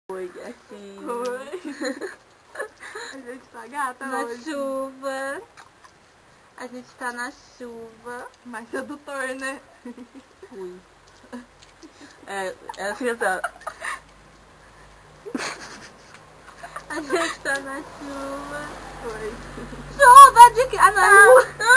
Oi, assim. Oi. A gente tá gata Na hoje. chuva. A gente tá na chuva. Mais sedutor, né? Ui. É assim, ó. A gente tá na chuva. Oi. Chuva de... Ah, não!